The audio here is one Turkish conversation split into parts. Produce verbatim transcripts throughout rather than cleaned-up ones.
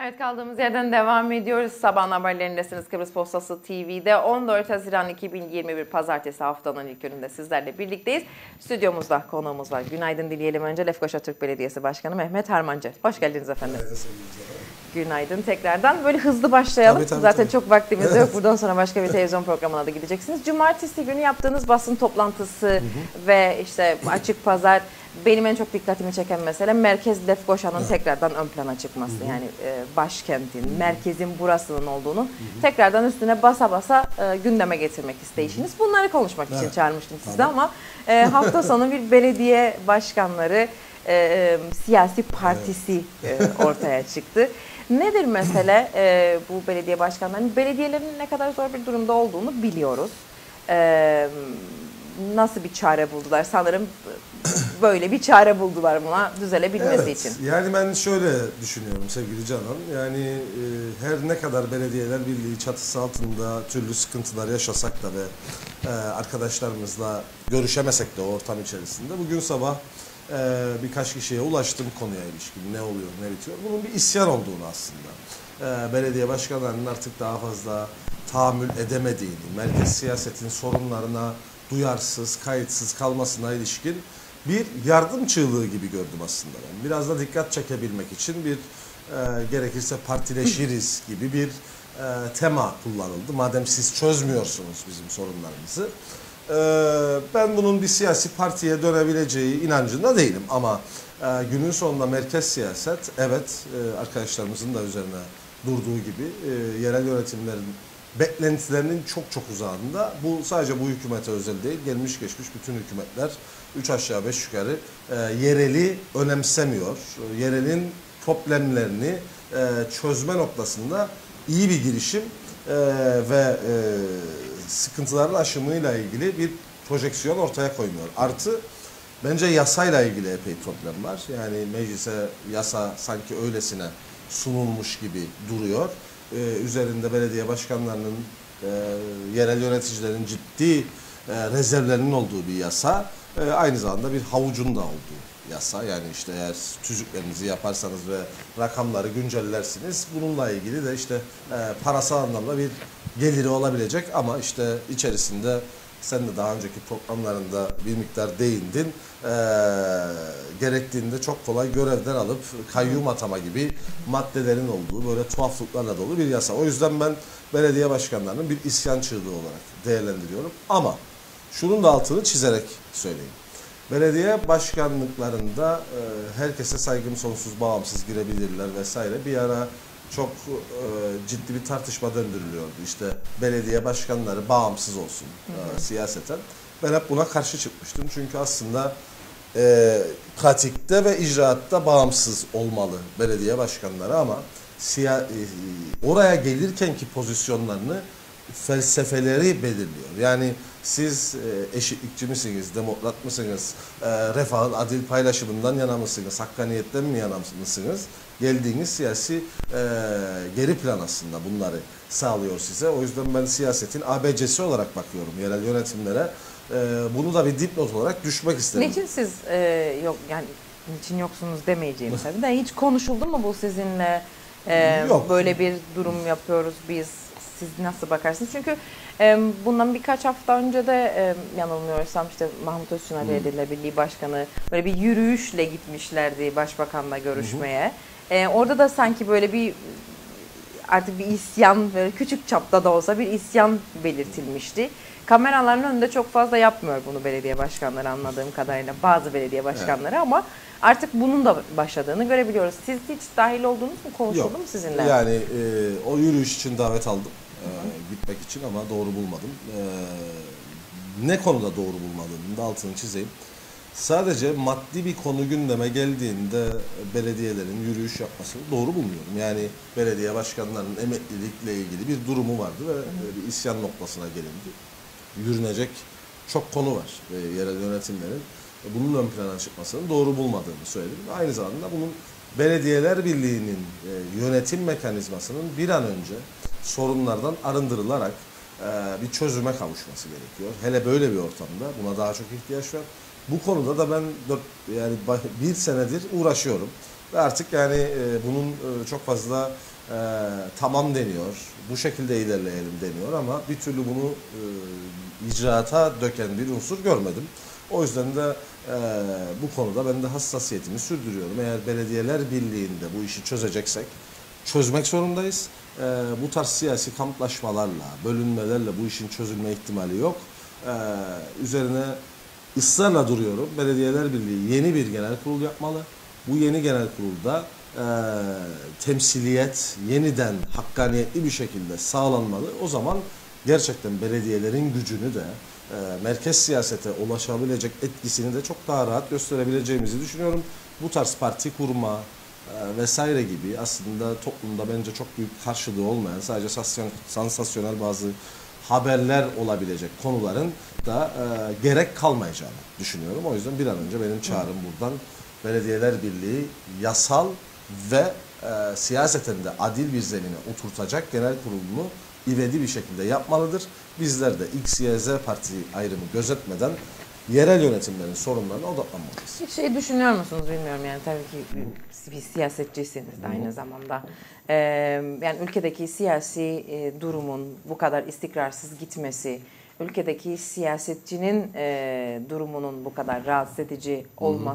Evet, kaldığımız yerden devam ediyoruz. Sabah haberlerindesiniz. Kıbrıs Postası T V'de on dört Haziran iki bin yirmi bir Pazartesi, haftanın ilk gününde sizlerle birlikteyiz. Stüdyomuzda konuğumuz var. Günaydın dileyelim önce. Lefkoşa Türk Belediyesi Başkanı Mehmet Harmancı. Hoş geldiniz efendim. Evet, günaydın tekrardan. Böyle hızlı başlayalım. Tabii, tabii, Zaten tabii. çok vaktimiz Evet. yok. Buradan sonra başka bir televizyon programına da gideceksiniz. Cumartesi günü yaptığınız basın toplantısı hı hı. ve işte açık pazar, benim en çok dikkatimi çeken mesele merkez Lefkoşa'nın evet. tekrardan ön plana çıkması. Hı hı. Yani e, başkentin, hı hı. merkezin burasının olduğunu hı hı. tekrardan üstüne basa basa e, gündeme getirmek isteyişiniz. Bunları konuşmak evet. için çağırmıştım sizi tamam. ama e, hafta sonu bir belediye başkanları e, e, siyasi partisi evet. e, ortaya çıktı. Nedir mesele e, bu belediye başkanlarının? Belediyelerin ne kadar zor bir durumda olduğunu biliyoruz. E, nasıl bir çare buldular? Sanırım böyle bir çare buldular buna düzelebilmesi evet, için. Yani ben şöyle düşünüyorum sevgili Canan. Yani e, her ne kadar belediyeler birliği çatısı altında türlü sıkıntılar yaşasak da ve e, arkadaşlarımızla görüşemesek de o ortam içerisinde bugün sabah e, birkaç kişiye ulaştım konuya ilişkin. Ne oluyor, ne bitiyor? Bunun bir isyan olduğunu aslında. E, belediye başkanlarının artık daha fazla tahammül edemediğini, merkez siyasetin sorunlarına duyarsız, kayıtsız kalmasına ilişkin bir yardım çığlığı gibi gördüm aslında ben. Biraz da dikkat çekebilmek için bir e, gerekirse partileşiriz gibi bir e, tema kullanıldı. Madem siz çözmüyorsunuz bizim sorunlarımızı. E, ben bunun bir siyasi partiye dönebileceği inancında değilim. Ama e, günün sonunda merkez siyaset, evet e, arkadaşlarımızın da üzerine durduğu gibi e, yerel yönetimlerin beklentilerinin çok çok uzağında. Bu sadece bu hükümete özel değil. Gelmiş geçmiş bütün hükümetler üç aşağı beş yukarı e, yereli önemsemiyor. Yerelin problemlerini e, çözme noktasında iyi bir girişim e, ve e, sıkıntıların aşımıyla ilgili bir projeksiyon ortaya koymuyor. Artı bence yasayla ilgili epey problem var. Yani meclise yasa sanki öylesine sunulmuş gibi duruyor. Ee, üzerinde belediye başkanlarının, e, yerel yöneticilerin ciddi e, rezervlerinin olduğu bir yasa. E, aynı zamanda bir havucun da olduğu yasa. Yani işte eğer tüzüklerinizi yaparsanız ve rakamları güncellersiniz. Bununla ilgili de işte e, parasal anlamda bir geliri olabilecek ama işte içerisinde sen de daha önceki programlarında bir miktar değindin. Ee, gerektiğinde çok kolay görevden alıp kayyum atama gibi maddelerin olduğu böyle tuhaflıklarla dolu bir yasa. O yüzden ben belediye başkanlarının bir isyan çığlığı olarak değerlendiriyorum. Ama şunun da altını çizerek söyleyeyim. Belediye başkanlıklarında e, herkese saygım sonsuz, bağımsız girebilirler vesaire. Bir ara çok e, ciddi bir tartışma döndürülüyordu. İşte belediye başkanları bağımsız olsun e, siyaseten. Ben hep buna karşı çıkmıştım. Çünkü aslında e, pratikte ve icraatta bağımsız olmalı belediye başkanları ama siya, e, oraya gelirkenki pozisyonlarını felsefeleri belirliyor. Yani siz e, eşitlikçi misiniz, demokrat mısınız, e, refahın adil paylaşımından yana mısınız, hakkaniyetten mi yana mısınız? Geldiğiniz siyasi e, geri plan aslında bunları sağlıyor size. O yüzden ben siyasetin A B C'si olarak bakıyorum yerel yönetimlere. E, bunu da bir dipnot olarak düşmek isterim. Niçin siz e, yok yani niçin yoksunuz demeyeceğim tabii de hiç konuşuldu mu bu sizinle e, böyle bir durum yapıyoruz biz? Siz nasıl bakarsınız? Çünkü e, bundan birkaç hafta önce de e, yanılmıyorsam işte Mahmut Özçınar Belediye Birliği Başkanı böyle bir yürüyüşle gitmişlerdi Başbakan'la görüşmeye. E, orada da sanki böyle bir artık bir isyan, böyle küçük çapta da olsa bir isyan belirtilmişti. Kameraların önünde çok fazla yapmıyor bunu belediye başkanları anladığım kadarıyla, bazı belediye başkanları evet. ama artık bunun da başladığını görebiliyoruz. Siz hiç dahil oldunuz mu, konuşuldu mu sizinle? Yani e, o yürüyüş için davet aldım e, gitmek için ama doğru bulmadım. E, ne konuda doğru bulmadığımın da altını çizeyim. Sadece maddi bir konu gündeme geldiğinde belediyelerin yürüyüş yapmasını doğru bulmuyorum. Yani belediye başkanlarının emeklilikle ilgili bir durumu vardı ve bir isyan noktasına gelindi. Yürünecek çok konu var ve yerel yönetimlerin bunun ön plana çıkmasını doğru bulmadığını söyledim. Aynı zamanda bunun Belediyeler Birliği'nin yönetim mekanizmasının bir an önce sorunlardan arındırılarak bir çözüme kavuşması gerekiyor. Hele böyle bir ortamda buna daha çok ihtiyaç var. Bu konuda da ben dört, yani bir senedir uğraşıyorum. Ve artık yani e, bunun e, çok fazla e, tamam deniyor, bu şekilde ilerleyelim deniyor ama bir türlü bunu e, icraata döken bir unsur görmedim. O yüzden de e, bu konuda ben de hassasiyetimi sürdürüyorum. Eğer Belediyeler Birliği'nde bu işi çözeceksek çözmek zorundayız. E, bu tarz siyasi kamplaşmalarla, bölünmelerle bu işin çözülme ihtimali yok. E, üzerine ısrarla duruyorum. Belediyeler Birliği yeni bir genel kurul yapmalı. Bu yeni genel kurulda e, temsiliyet yeniden hakkaniyetli bir şekilde sağlanmalı. O zaman gerçekten belediyelerin gücünü de e, merkez siyasete ulaşabilecek etkisini de çok daha rahat gösterebileceğimizi düşünüyorum. Bu tarz parti kurma e, vesaire gibi aslında toplumda bence çok büyük karşılığı olmayan, sadece sansasyonel bazı haberler olabilecek konuların da e, gerek kalmayacağını düşünüyorum. O yüzden bir an önce benim çağrım buradan Belediyeler Birliği yasal ve e, siyaseten de adil bir zemine oturtacak genel kurulunu ivedi bir şekilde yapmalıdır. Bizler de X, Y, Z parti ayrımı gözetmeden yerel yönetimlerin sorunlarına odaklanmalıyız. Hiç şey düşünüyor musunuz bilmiyorum yani tabii ki bir siyasetçisiniz de aynı zamanda. Ee, yani ülkedeki siyasi e, durumun bu kadar istikrarsız gitmesi, ülkedeki siyasetçinin e, durumunun bu kadar rahatsız edici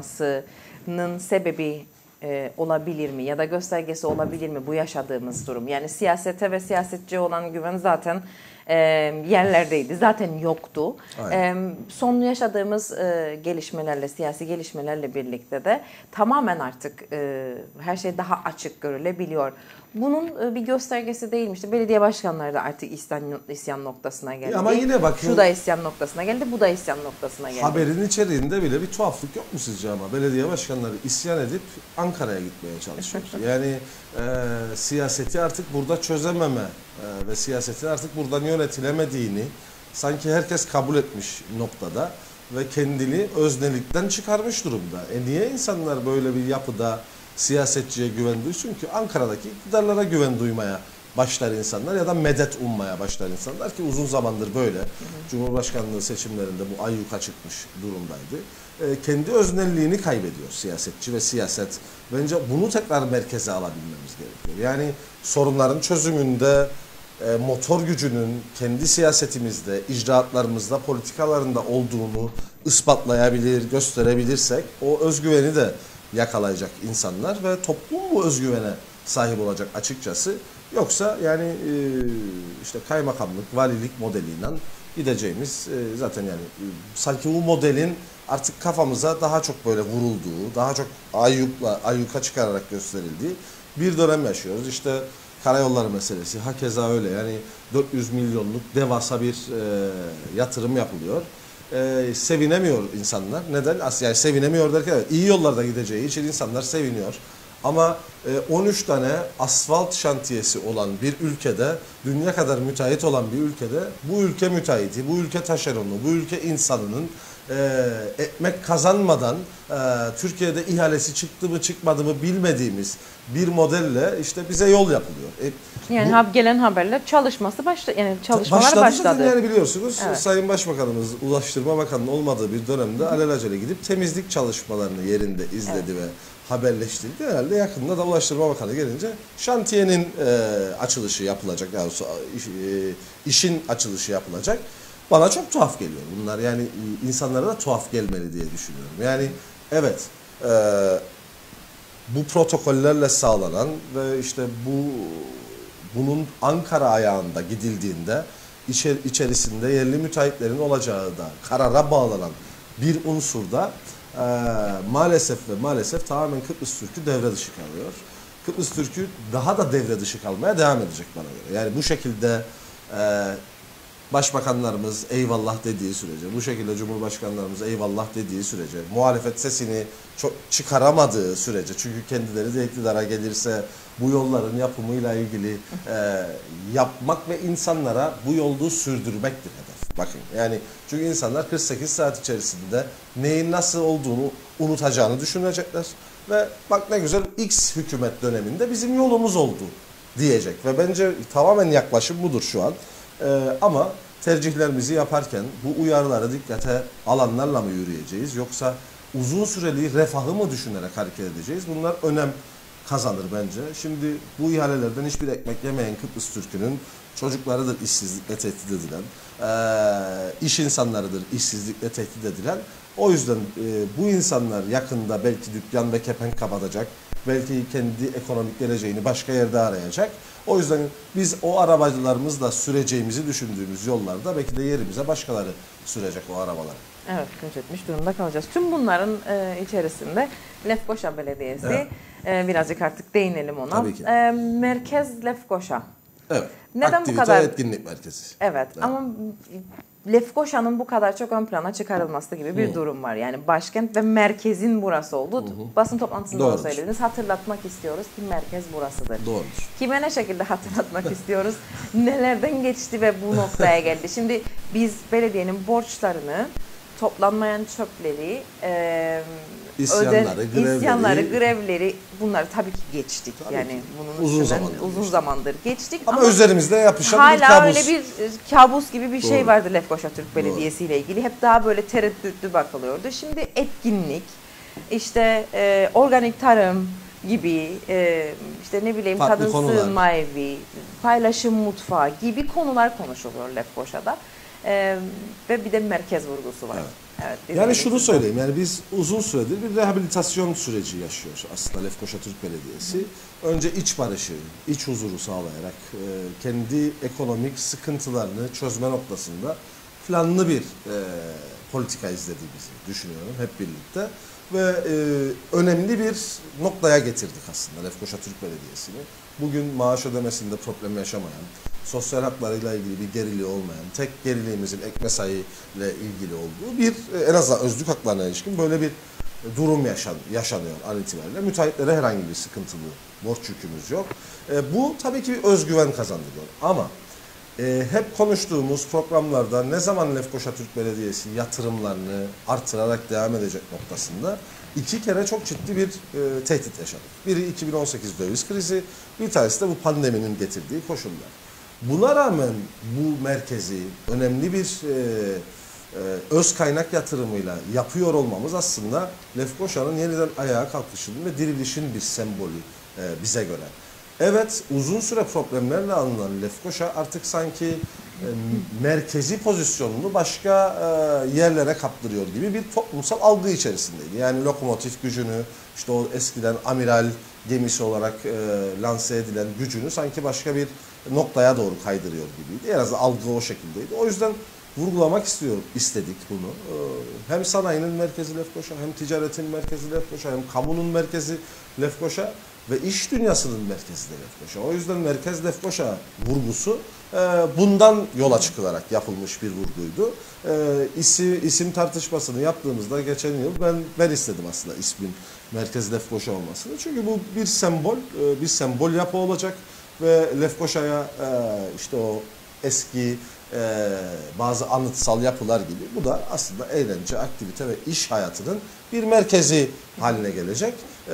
olmasının sebebi e, olabilir mi? Ya da göstergesi olabilir mi bu yaşadığımız durum? Yani siyasete ve siyasetçiye olan güven zaten e, yerlerdeydi. Zaten yoktu. E, son yaşadığımız e, gelişmelerle, siyasi gelişmelerle birlikte de tamamen artık e, her şey daha açık görülebiliyor. Bunun e, bir göstergesi değilmişti. Belediye başkanları da artık isyan, isyan noktasına geldi. Ama yine bakın, şu da isyan noktasına geldi, bu da isyan noktasına geldi. Haberin içeriğinde bile bir tuhaflık yok mu sizce ama? Belediye başkanları isyan edip Ankara'ya gitmeye çalışıyor. Yani e, siyaseti artık burada çözememe e, ve siyasetin artık buradan yönetilemediğini sanki herkes kabul etmiş noktada ve kendini öznelikten çıkarmış durumda. E niye insanlar böyle bir yapıda siyasetçiye güven duysun ki? Ankara'daki iktidarlara güven duymaya başlar insanlar ya da medet ummaya başlar insanlar ki uzun zamandır böyle. Hı hı. Cumhurbaşkanlığı seçimlerinde bu ayyuka çıkmış durumdaydı. E, kendi öznelliğini kaybediyor siyasetçi ve siyaset. Bence bunu tekrar merkeze alabilmemiz gerekiyor. Yani sorunların çözümünde e, motor gücünün kendi siyasetimizde, icraatlarımızda, politikalarında olduğunu ispatlayabilir, gösterebilirsek o özgüveni de yakalayacak insanlar ve toplum bu özgüvene sahip olacak açıkçası. Yoksa yani e, işte kaymakamlık, valilik modeliyle gideceğimiz e, zaten yani e, sanki bu modelin artık kafamıza daha çok böyle vurulduğu, daha çok ayyukla, ayyuka çıkararak gösterildiği bir dönem yaşıyoruz. İşte karayolları meselesi hakeza öyle yani dört yüz milyonluk devasa bir e, yatırım yapılıyor. Ee, sevinemiyor insanlar. Neden? Aslında yani sevinemiyor derken evet, iyi yollarda gideceği için insanlar seviniyor. Ama e, on üç tane asfalt şantiyesi olan bir ülkede, dünya kadar müteahhit olan bir ülkede bu ülke müteahhiti, bu ülke taşeronu, bu ülke insanının e, ekmek kazanmadan e, Türkiye'de ihalesi çıktı mı çıkmadı mı bilmediğimiz bir modelle işte bize yol yapılıyor. E, Yani bu, gelen haberler çalışması başladı. Yani çalışmalar başladı. başladı. Yani biliyorsunuz evet. Sayın Başbakanımız Ulaştırma Bakanı'nın olmadığı bir dönemde alelacele gidip temizlik çalışmalarını yerinde izledi evet. ve haberleştirdi. Herhalde yakında da Ulaştırma Bakanı gelince şantiyenin e, açılışı yapılacak. Yani iş, e, işin açılışı yapılacak. Bana çok tuhaf geliyor bunlar. Yani insanlara da tuhaf gelmeli diye düşünüyorum. Yani evet e, bu protokollerle sağlanan ve işte bu bunun Ankara ayağında gidildiğinde içer, içerisinde yerli müteahhitlerin olacağı da karara bağlanan bir unsurda e, maalesef ve maalesef tamamen Kıbrıs Türk'ü devre dışı kalıyor. Kıbrıs Türk'ü daha da devre dışı kalmaya devam edecek bana göre. Yani bu şekilde e, başbakanlarımız eyvallah dediği sürece, bu şekilde cumhurbaşkanlarımız eyvallah dediği sürece, muhalefet sesini çok çıkaramadığı sürece, çünkü kendileri de iktidara gelirse bu yolların yapımıyla ilgili e, yapmak ve insanlara bu yolu sürdürmektir hedef. Bakın yani çünkü insanlar kırk sekiz saat içerisinde neyin nasıl olduğunu unutacağını düşünecekler ve bak ne güzel X hükümet döneminde bizim yolumuz oldu diyecek ve bence tamamen yaklaşım budur şu an. Ee, ama tercihlerimizi yaparken bu uyarıları dikkate alanlarla mı yürüyeceğiz yoksa uzun süreli refahı mı düşünerek hareket edeceğiz? Bunlar önem kazanır bence. Şimdi bu ihalelerden hiçbir ekmek yemeyen Kıbrıs Türk'ünün çocuklarıdır işsizlikle tehdit edilen, e, iş insanlarıdır işsizlikle tehdit edilen. O yüzden e, bu insanlar yakında belki dükkan ve kepenk kapatacak, belki kendi ekonomik geleceğini başka yerde arayacak. O yüzden biz o arabacılarımızla süreceğimizi düşündüğümüz yollarda belki de yerimize başkaları sürecek o arabaları. Evet, göç etmiş durumda kalacağız. Tüm bunların e, içerisinde Lefkoşa Belediyesi, evet. e, birazcık artık değinelim ona. Tabii ki. E, Merkez Lefkoşa. Evet. Neden Aktivite, bu kadar? etkinlik merkezi. Evet, evet. Ama Lefkoşa'nın bu kadar çok ön plana çıkarılması gibi bir Hı. durum var. Yani başkent ve merkezin burası oldu. Hı hı. Basın toplantısında da söylediniz. Hatırlatmak istiyoruz ki merkez burasıdır. Doğrudur. Kime ne şekilde hatırlatmak istiyoruz? Nelerden geçti ve bu noktaya geldi? Şimdi biz belediyenin borçlarını, toplanmayan çöpleri, e, isyanları, öden, grevleri, isyanları, grevleri bunları tabii ki geçtik. Tabii yani ki. bunun uzun, zamandır, uzun geçti. zamandır geçtik. Ama, ama üzerimizde yapışan hala bir kabus. Hala öyle bir kabus gibi bir Doğru. şey vardı Lefkoşa Türk Belediyesi ile ilgili. Hep daha böyle tereddütlü bakılıyordu. Şimdi etkinlik, işte e, organik tarım gibi, e, işte ne bileyim Farklı kadın konular. sığınma evi, paylaşım mutfağı gibi konular konuşuluyor Lefkoşa'da. E, ve bir de merkez vurgusu var. Evet. Evet, yani şunu söyleyeyim, yani biz uzun süredir bir rehabilitasyon süreci yaşıyoruz aslında Lefkoşa Türk Belediyesi. Hı. Önce iç barışı, iç huzuru sağlayarak e, kendi ekonomik sıkıntılarını çözme noktasında planlı bir e, politika izlediğimizi düşünüyorum hep birlikte. Ve e, önemli bir noktaya getirdik aslında Lefkoşa Türk Belediyesi'ni. Bugün maaş ödemesinde problem yaşamayan, sosyal haklarıyla ilgili bir geriliği olmayan, tek geriliğimizin ek mesai ile ilgili olduğu bir, en azından özlük haklarına ilişkin böyle bir durum yaşan, yaşanıyor an itibariyle. Müteahhitlere herhangi bir sıkıntılı borç yükümüz yok. E, bu tabii ki bir özgüven kazandırıyor. Ama e, hep konuştuğumuz programlarda ne zaman Lefkoşa Türk Belediyesi yatırımlarını artırarak devam edecek noktasında iki kere çok ciddi bir e, tehdit yaşadık. Biri iki bin on sekiz döviz krizi, bir tanesi de bu pandeminin getirdiği koşullar. Buna rağmen bu merkezi önemli bir e, e, öz kaynak yatırımıyla yapıyor olmamız aslında Lefkoşa'nın yeniden ayağa kalkışının ve dirilişin bir sembolü e, bize göre. Evet, uzun süre problemlerle alınan Lefkoşa artık sanki e, merkezi pozisyonunu başka e, yerlere kaptırıyor gibi bir toplumsal algı içerisindeydi. Yani lokomotif gücünü, işte o eskiden amiral gemisi olarak e, lanse edilen gücünü sanki başka bir noktaya doğru kaydırıyor gibiydi. En azından algı o şekildeydi. O yüzden vurgulamak istiyorum, istedik bunu. Hem sanayinin merkezi Lefkoşa, hem ticaretin merkezi Lefkoşa, hem kamunun merkezi Lefkoşa ve iş dünyasının merkezi de Lefkoşa. O yüzden merkez Lefkoşa vurgusu bundan yola çıkılarak yapılmış bir vurguydu. İsim, isim tartışmasını yaptığımızda geçen yıl ben ben istedim aslında ismin merkez Lefkoşa olmasını. Çünkü bu bir sembol, bir sembol yapı olacak. Ve Lefkoşa'ya e, işte o eski e, bazı anıtsal yapılar gibi bu da aslında eğlence, aktivite ve iş hayatının bir merkezi haline gelecek. E,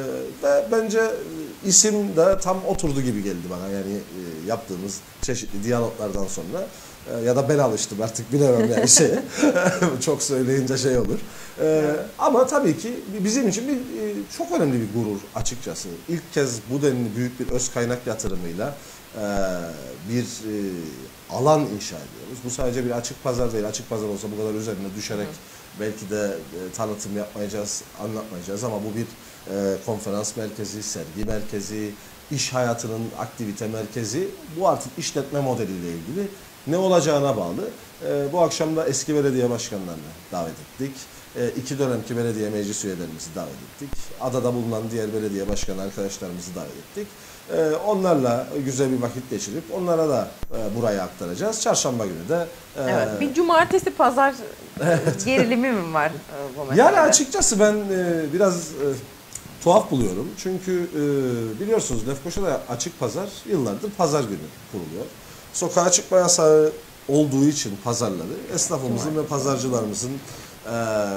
ve bence isim de tam oturdu gibi geldi bana. Yani e, yaptığımız çeşitli diyaloglardan sonra e, ya da ben alıştım artık bilemem yani şeye. Çok söyleyince şey olur. E, ama tabii ki bizim için bir e, çok önemli bir gurur açıkçası. İlk kez bu denli büyük bir öz kaynak yatırımıyla e, bir e, alan inşa ediyoruz. Bu sadece bir açık pazar değil. Açık pazar olsa bu kadar üzerine düşerek Hı. belki de e, tanıtım yapmayacağız, anlatmayacağız ama bu bir e, konferans merkezi, sergi merkezi, iş hayatının aktivite merkezi. Bu artık işletme modeliyle ilgili ne olacağına bağlı. E, bu akşam da eski belediye başkanlarını davet ettik. E, iki dönemki belediye meclis üyelerimizi davet ettik. Adada bulunan diğer belediye başkanı arkadaşlarımızı davet ettik. E, onlarla güzel bir vakit geçirip onlara da e, buraya aktaracağız. Çarşamba günü de... E, evet, bir cumartesi pazar evet. gerilimi mi var e, bu meselede? Yani açıkçası ben e, biraz e, tuhaf buluyorum. Çünkü e, biliyorsunuz Lefkoşa'da açık pazar yıllardır pazar günü kuruluyor. Sokağa çıkma yasağı olduğu için pazarları esnafımızın ve pazarcılarımızın e,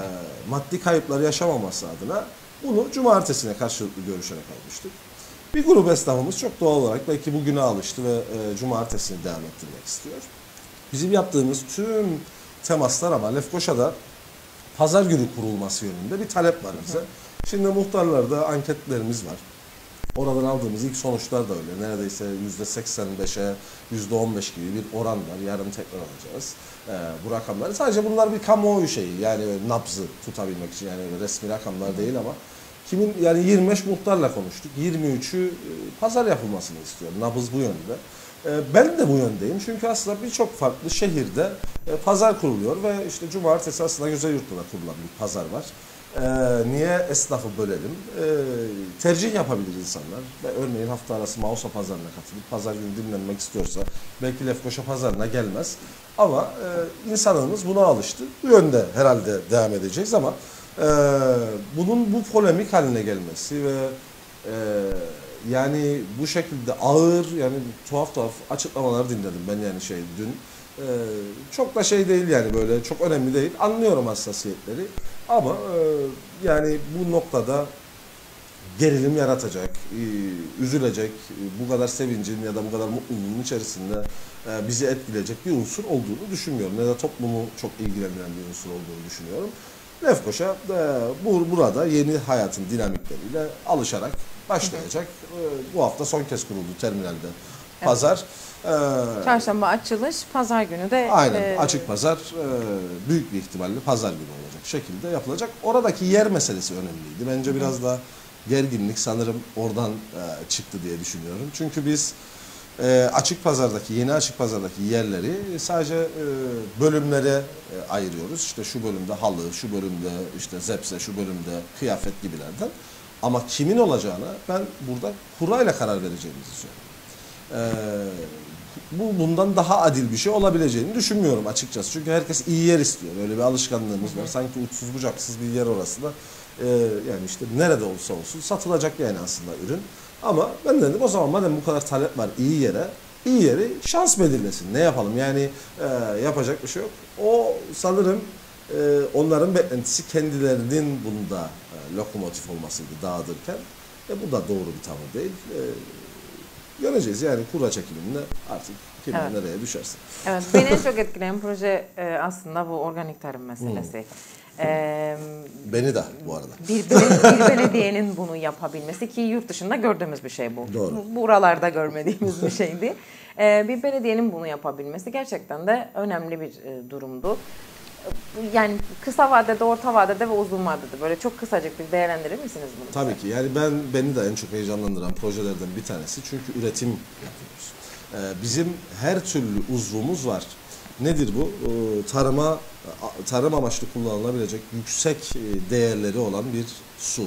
maddi kayıpları yaşamaması adına bunu cumartesine karşılıklı görüşerek almıştık. Bir grup esnafımız çok doğal olarak belki bugüne alıştı ve e, cumartesini devam ettirmek istiyor. Bizim yaptığımız tüm temaslar ama Lefkoşa'da pazar günü kurulması yönünde bir talep var bize. Şimdi muhtarlarda anketlerimiz var. Oradan aldığımız ilk sonuçlar da öyle. Neredeyse yüzde seksen beşe yüzde on beş gibi bir oran var. Yarın tekrar alacağız ee, bu rakamları. Sadece bunlar bir kamuoyu şeyi. Yani öyle nabzı tutabilmek için, yani öyle resmi rakamlar değil ama kimin yani yirmi beş muhtarla konuştuk. yirmi üçü pazar yapılmasını istiyor. Nabız bu yönde. Ben de bu yöndeyim çünkü aslında birçok farklı şehirde pazar kuruluyor ve işte cumartesi aslında Güzelyurt'ta da kurulan bir pazar var. Ee, niye esnafı bölelim? Ee, tercih yapabilir insanlar. Ve örneğin hafta arası Mausa pazarına katılıp pazar günü dinlenmek istiyorsa belki Lefkoşa pazarına gelmez. Ama e, insanımız buna alıştı. Bu yönde herhalde devam edeceğiz ama e, bunun bu polemik haline gelmesi ve e, yani bu şekilde ağır, yani tuhaf tuhaf açıklamalar dinledim ben yani şey dün. Ee, çok da şey değil yani, böyle çok önemli değil. Anlıyorum hassasiyetleri ama e, yani bu noktada gerilim yaratacak, e, üzülecek, e, bu kadar sevincin ya da bu kadar mutluluğun içerisinde e, bizi etkileyecek bir unsur olduğunu düşünmüyorum. Ne de toplumu çok ilgilendiren bir unsur olduğunu düşünüyorum. Lefkoşa e, bu, burada yeni hayatın dinamikleriyle alışarak başlayacak. E, bu hafta son kez kuruldu terminalde pazar. Evet. Ee, Çarşamba açılış, pazar günü de aynen e, açık pazar e, büyük bir ihtimalle pazar günü olacak şekilde yapılacak. Oradaki yer meselesi önemliydi. Bence biraz da gerginlik sanırım oradan e, çıktı diye düşünüyorum. Çünkü biz e, açık pazardaki, yeni açık pazardaki yerleri sadece e, bölümlere e, ayırıyoruz. İşte şu bölümde halı, şu bölümde işte zepse, şu bölümde kıyafet gibilerden. Ama kimin olacağına ben burada kurayla karar vereceğimizi söylüyorum. Ee, bu bundan daha adil bir şey olabileceğini düşünmüyorum açıkçası. Çünkü herkes iyi yer istiyor. Öyle bir alışkanlığımız var. Sanki uçsuz bucaksız bir yer orası da. Ee, yani işte nerede olsa olsun satılacak yani aslında ürün. Ama ben dedim o zaman madem bu kadar talep var iyi yere, iyi yeri şans belirlesin. Ne yapalım yani, e, yapacak bir şey yok. O sanırım e, onların beklentisi kendilerinin bunda e, lokomotif olmasıydı dağıtırken. E, bu da doğru bir tavır değil. E, Göreceğiz yani kura çekiminde artık kimin evet. nereye düşerse. Evet, beni en çok etkileyen proje e, aslında bu organik tarım meselesi. Hmm. Ee, Beni de bu arada. Bir, bir belediyenin bunu yapabilmesi ki yurt dışında gördüğümüz bir şey bu. Doğru. Buralarda görmediğimiz bir şeydi. Ee, bir belediyenin bunu yapabilmesi gerçekten de önemli bir e, durumdu. Yani kısa vadede, orta vadede ve uzun vadede böyle çok kısacık bir değerlendirir misiniz bunu? Tabii ki. Yani ben beni de en çok heyecanlandıran projelerden bir tanesi. Çünkü üretim yapıyoruz. Ee, bizim her türlü uzvumuz var. Nedir bu? Ee, tarıma tarım amaçlı kullanılabilecek yüksek değerleri olan bir su.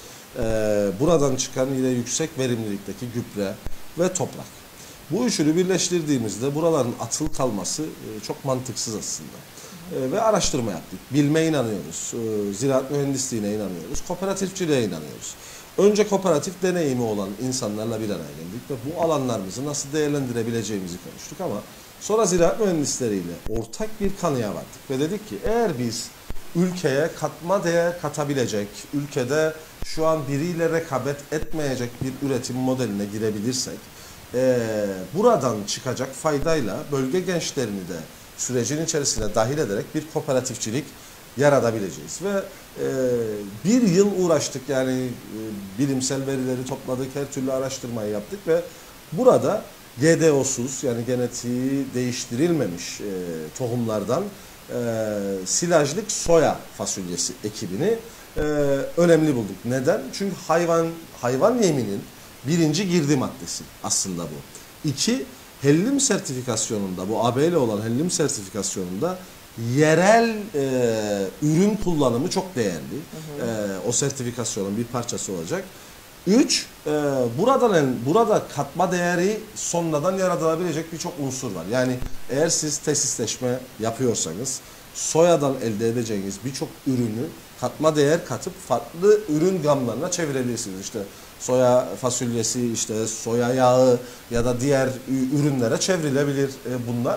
Ee, buradan çıkan yine yüksek verimlilikteki gübre ve toprak. Bu üçünü birleştirdiğimizde buraların atıl kalması çok mantıksız aslında. Ee, ve araştırma yaptık. Bilme inanıyoruz. Ee, ziraat mühendisliğine inanıyoruz. Kooperatifçiliğe inanıyoruz. Önce kooperatif deneyimi olan insanlarla bir araya geldik ve bu alanlarımızı nasıl değerlendirebileceğimizi konuştuk ama sonra ziraat mühendisleriyle ortak bir kanıya vardık ve dedik ki eğer biz ülkeye katma değer katabilecek, ülkede şu an biriyle rekabet etmeyecek bir üretim modeline girebilirsek, e, buradan çıkacak faydayla bölge gençlerini de sürecin içerisine dahil ederek bir kooperatifçilik yaratabileceğiz. Ve e, bir yıl uğraştık yani e, bilimsel verileri topladık, her türlü araştırmayı yaptık ve burada G D O'suz yani genetiği değiştirilmemiş e, tohumlardan e, silajlık soya fasulyesi ekibini e, önemli bulduk. Neden? Çünkü hayvan hayvan yeminin birinci girdi maddesi aslında bu. İki, Hellim sertifikasyonunda, bu A B ile olan Hellim sertifikasyonunda yerel e, ürün kullanımı çok değerli. Hı hı. E, o sertifikasyonun bir parçası olacak. Üç, e, buradan burada katma değeri sonradan yaratılabilecek birçok unsur var. Yani eğer siz tesisleşme yapıyorsanız soyadan elde edeceğiniz birçok ürünü katma değer katıp farklı ürün gamlarına çevirebilirsiniz. İşte soya fasulyesi, işte soya yağı ya da diğer ürünlere çevrilebilir bunlar.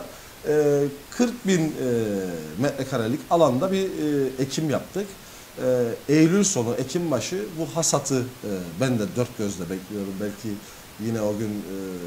kırk bin metrekarelik alanda bir ekim yaptık. Eylül sonu, Ekim başı bu hasatı ben de dört gözle bekliyorum. Belki yine o gün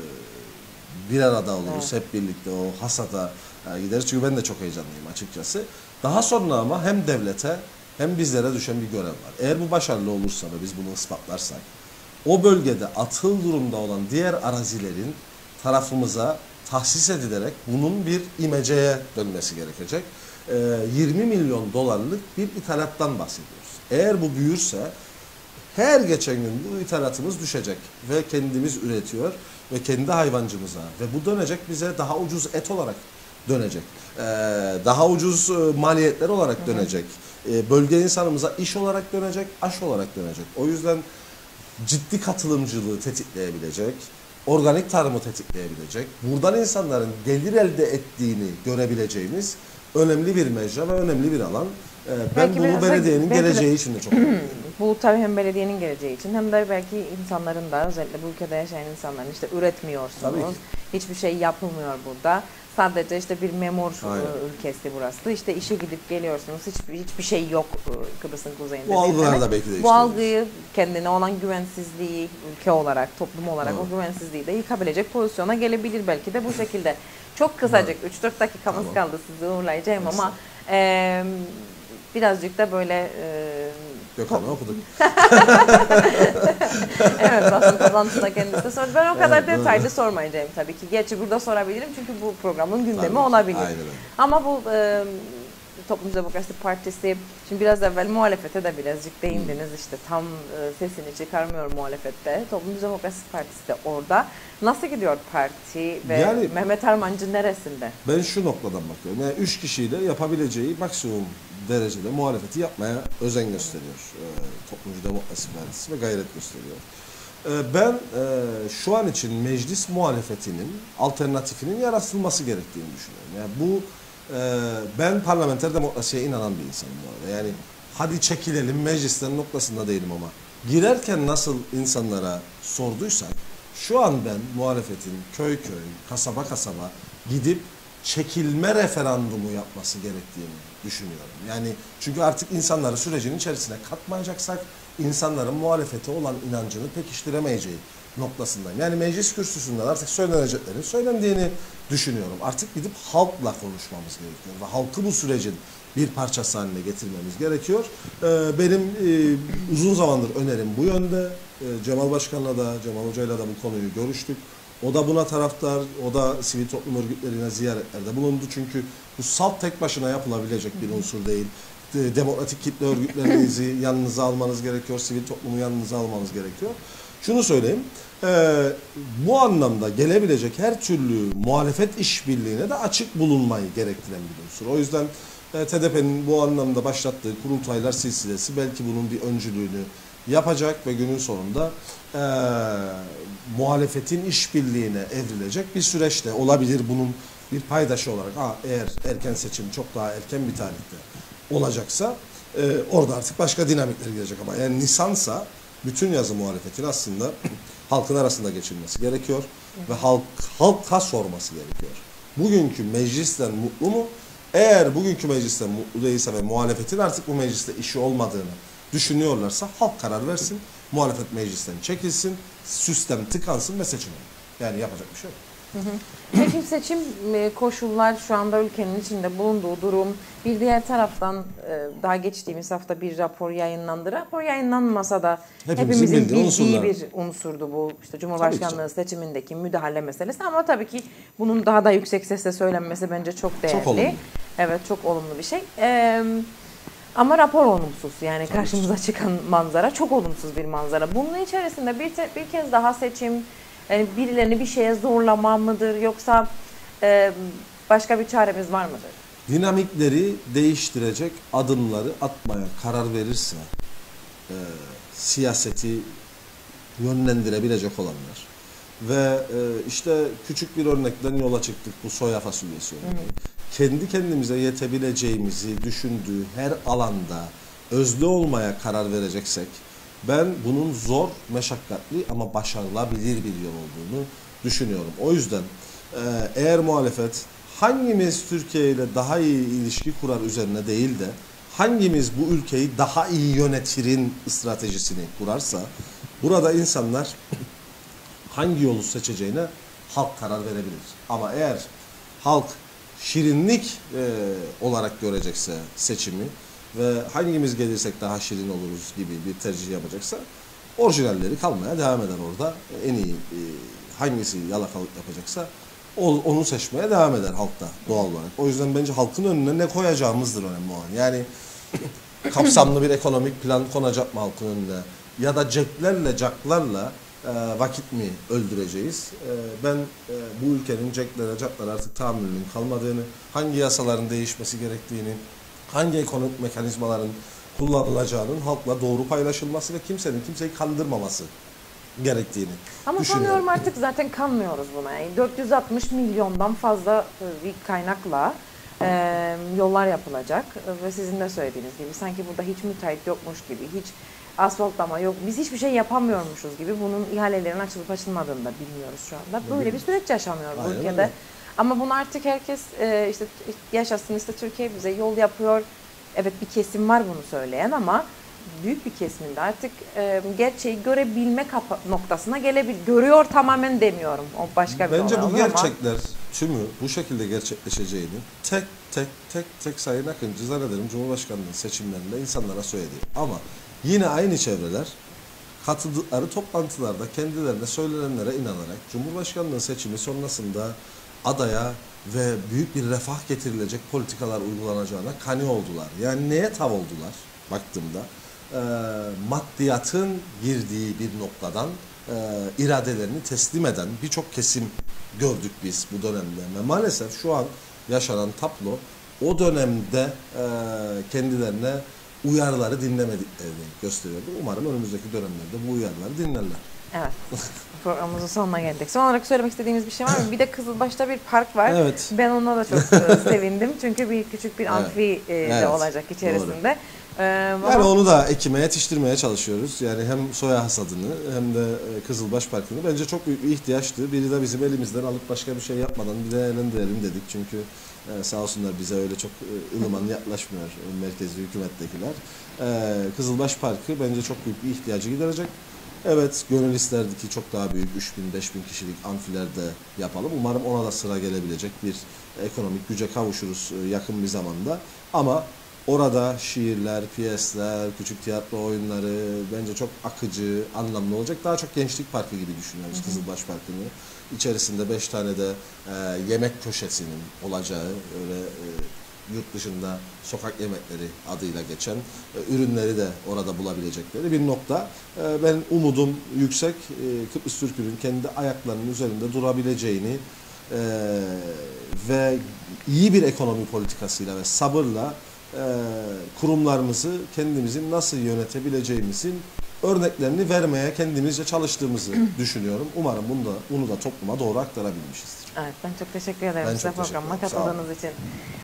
bir arada oluruz, evet. Hep birlikte o hasata gideriz. Çünkü ben de çok heyecanlıyım açıkçası. Daha sonra ama hem devlete hem bizlere düşen bir görev var. Eğer bu başarılı olursa ve biz bunu ispatlarsak, o bölgede atıl durumda olan diğer arazilerin tarafımıza tahsis edilerek bunun bir imeceye dönmesi gerekecek. Ee, yirmi milyon dolarlık bir ithalattan bahsediyoruz. Eğer bu büyürse her geçen gün bu ithalatımız düşecek ve kendimiz üretiyor ve kendi hayvancımıza ve bu dönecek bize daha ucuz et olarak dönecek. Ee, daha ucuz maliyetler olarak dönecek. Ee, bölge insanımıza iş olarak dönecek, aş olarak dönecek. O yüzden ciddi katılımcılığı tetikleyebilecek, organik tarımı tetikleyebilecek, buradan insanların gelir elde ettiğini görebileceğimiz önemli bir mecra ve önemli bir alan. Ee, ben Belki bunu biraz da- belediyenin belki de- geleceği için de çok mutluyum. Bu tabii hem belediyenin geleceği için hem de belki insanların da, özellikle bu ülkede yaşayan insanların, işte Tabii üretmiyorsunuz, ki. hiçbir şey yapılmıyor burada. Sadece işte bir memur Aynen. e, ülkesi burası. İşte işe gidip geliyorsunuz. Hiçbir hiçbir şey yok e, Kıbrıs'ın kuzeyinde. Bu algılar değilseniz. da belki değiştirir. Bu algıyı, kendine olan güvensizliği, ülke olarak, toplum olarak Evet. o güvensizliği de yıkabilecek pozisyona gelebilir belki de bu şekilde. Çok kısacık üç dört dakikamız Tamam. kaldı, sizi uğurlayacağım ama e, birazcık da böyle e, Gökhan'ı okuduk. evet, basın toplantısında kendisi de sordu. Ben o kadar Evet, detaylı doğru. sormayacağım tabii ki. Gerçi burada sorabilirim çünkü bu programın gündemi Tabii ki, olabilir. aynen öyle. Ama bu e, Toplum Demokrasi Partisi, şimdi biraz evvel muhalefete de birazcık değindiniz. İşte tam e, sesini çıkarmıyor muhalefette. Toplum Demokrasi Partisi de orada. Nasıl gidiyor parti ve Yani- Mehmet Armancı neresinde? Ben şu noktadan bakıyorum. Yani üç kişiyle yapabileceği maksimum derecede muhalefeti yapmaya özen gösteriyor. Ee, Toplumcu Demokrasi Partisi ve gayret gösteriyor. Ee, ben e, şu an için meclis muhalefetinin alternatifinin yaratılması gerektiğini düşünüyorum. Yani bu e, ben parlamenter demokrasiye inanan bir insanım bu arada. Yani hadi çekilelim meclisten noktasında değilim ama girerken nasıl insanlara sorduysak şu an ben muhalefetin köy köy, kasaba kasaba gidip çekilme referandumu yapması gerektiğini düşünüyorum. Yani çünkü artık insanları sürecin içerisine katmayacaksak insanların muhalefete olan inancını pekiştiremeyeceği noktasındayım. Yani meclis kürsüsünden artık söyleneceklerin söylendiğini düşünüyorum. Artık gidip halkla konuşmamız gerekiyor ve halkı bu sürecin bir parçası haline getirmemiz gerekiyor. Ee, benim e, uzun zamandır önerim bu yönde. Ee, Cemal Başkan'la da, Cemal Hoca'yla da bu konuyu görüştük. O da buna taraftar, o da sivil toplum örgütlerine ziyaretlerde bulundu. Çünkü bu salt tek başına yapılabilecek bir unsur değil. De- Demokratik kitle örgütlerinizi yanınıza almanız gerekiyor, sivil toplumu yanınıza almanız gerekiyor. Şunu söyleyeyim, e, bu anlamda gelebilecek her türlü muhalefet işbirliğine de açık bulunmayı gerektiren bir unsur. O yüzden e, T D P'nin bu anlamda başlattığı kurultaylar silsilesi belki bunun bir öncülüğünü yapacak ve günün sonunda e, muhalefetin işbirliğine evrilecek bir süreçte olabilir. Bunun bir paydaşı olarak ha, eğer erken seçim çok daha erken bir tarihte olacaksa e, orada artık başka dinamikler gelecek ama yani Nisan'sa bütün yazı muhalefetin aslında halkın arasında geçilmesi gerekiyor ve halk halka sorması gerekiyor. Bugünkü meclisten mutlu mu? Eğer bugünkü meclisten mutlu değilse ve muhalefetin artık bu mecliste işi olmadığını düşünüyorlarsa halk karar versin. Muhalefet meclisten çekilsin, sistem tıkansın ve seçim olur. Yani yapacak bir şey yok. Peki seçim e, koşullar, şu anda ülkenin içinde bulunduğu durum, bir diğer taraftan e, daha geçtiğimiz hafta bir rapor yayınlandı. Rapor yayınlanmasa da Hepimizin hepimizin bildiği bildiği unsurlar. bir unsurdu bu işte Tabii Cumhurbaşkanlığı ki. seçimindeki müdahale meselesi, ama tabii ki bunun daha da yüksek sesle söylenmesi bence çok değerli. Çok olumlu. Evet, çok olumlu bir şey. Ee, ama rapor olumsuz, yani Tabii karşımıza çıkan manzara çok olumsuz bir manzara. Bunun içerisinde bir, te- bir kez daha seçim, yani birilerini bir şeye zorlama mıdır, yoksa e, başka bir çaremiz var mıdır? Dinamikleri değiştirecek adımları atmaya karar verirse e, siyaseti yönlendirebilecek olanlar ve e, işte küçük bir örnekten yola çıktık, bu soya fasulyesi örneği. Kendi kendimize yetebileceğimizi düşündüğü her alanda özlü olmaya karar vereceksek ben bunun zor, meşakkatli ama başarılabilir bir yol olduğunu düşünüyorum. O yüzden e, eğer muhalefet hangimiz Türkiye ile daha iyi ilişki kurar üzerine değil de hangimiz bu ülkeyi daha iyi yönetirin stratejisini kurarsa burada insanlar hangi yolu seçeceğine halk karar verebilir. Ama eğer halk şirinlik e, olarak görecekse seçimi ve hangimiz gelirsek daha şirin oluruz gibi bir tercih yapacaksa Orijinalleri kalmaya devam eder orada. En iyi e, hangisi yalakalık yapacaksa o, onu seçmeye devam eder halkta doğal olarak. O yüzden bence halkın önüne ne koyacağımızdır önemli olan. Yani kapsamlı bir ekonomik plan konacak mı halkın önüne? Ya da ceplerle, caklarla e, vakit mi öldüreceğiz? E, ben e, bu ülkenin ceklere, caklara artık tahammülünün kalmadığını, hangi yasaların değişmesi gerektiğini, hangi ekonomik mekanizmaların kullanılacağının halkla doğru paylaşılması ve kimsenin kimseyi kandırmaması gerektiğini Ama düşünüyorum. sanıyorum artık zaten kanmıyoruz buna. Yani dört yüz altmış milyondan fazla bir kaynakla e, yollar yapılacak ve sizin de söylediğiniz gibi sanki burada hiç müteahhit yokmuş gibi, hiç asfaltlama yok, biz hiçbir şey yapamıyormuşuz gibi, bunun ihalelerin açılıp açılmadığını da bilmiyoruz şu anda. Böyle bir süreç yaşanıyor bu Aynen ülkede. öyle. Ama bunu artık herkes e, işte yaşasın, işte Türkiye bize yol yapıyor. Evet, bir kesim var bunu söyleyen ama büyük bir kesiminde artık e, gerçeği görebilme kapa- noktasına gelebil görüyor tamamen demiyorum. O başka bir Bence olay bu olur ama gerçekler tümü bu şekilde gerçekleşeceğini tek tek tek tek Sayın Akıncı zannederim Cumhurbaşkanlığı seçimlerinde insanlara söyledi. Ama yine aynı çevreler katıldıkları toplantılarda kendilerine söylenenlere inanarak Cumhurbaşkanlığı seçimi sonrasında adaya ve büyük bir refah getirilecek politikalar uygulanacağına kani oldular. Yani neye tav oldular baktığımda? E, maddiyatın girdiği bir noktadan e, iradelerini teslim eden birçok kesim gördük biz bu dönemde. Ve maalesef şu an yaşanan tablo o dönemde e, kendilerine uyarıları dinlemediklerini gösteriyordu. Umarım önümüzdeki dönemlerde bu uyarıları dinlerler. evet. Programımızın sonuna geldik. Son olarak söylemek istediğimiz bir şey var mı? Bir de Kızılbaş'ta bir park var. Evet. Ben ona da çok e, sevindim. Çünkü bir küçük bir Evet. amfi e, de Evet. olacak içerisinde. E, Yani ama- onu da ekime, yetiştirmeye çalışıyoruz. Yani hem soya hasadını hem de e, Kızılbaş Parkı'nı bence çok büyük bir ihtiyaçtı. Biri de bizim elimizden alıp başka bir şey yapmadan bir değerlendirelim dedik. Çünkü e, sağ olsunlar bize öyle çok e, ılıman yaklaşmıyor e, merkezli hükümettekiler. E, Kızılbaş Parkı bence çok büyük bir ihtiyacı giderecek. Evet, gönül isterdi ki çok daha büyük üç bin beş bin kişilik amfilerde yapalım. Umarım ona da sıra gelebilecek bir ekonomik güce kavuşuruz e, yakın bir zamanda. Ama orada şiirler, piyesler, küçük tiyatro oyunları bence çok akıcı, anlamlı olacak. Daha çok gençlik parkı gibi düşünüyoruz hı hı. Kızılbaş Parkı'nı. İçerisinde beş tane de e, yemek köşesinin olacağı, öyle e, yurt dışında sokak yemekleri adıyla geçen e, ürünleri de orada bulabilecekleri bir nokta. E, ben umudum yüksek. E, Kıbrıs Türk'ünün kendi ayaklarının üzerinde durabileceğini e, ve iyi bir ekonomi politikasıyla ve sabırla e, kurumlarımızı kendimizin nasıl yönetebileceğimizin örneklerini vermeye kendimizce çalıştığımızı düşünüyorum. Umarım bunu da, bunu da topluma doğru aktarabilmişizdir. Evet, ben çok teşekkür ederim Ben size çok teşekkür programıma ederim. Sağ olun. katıldığınız için.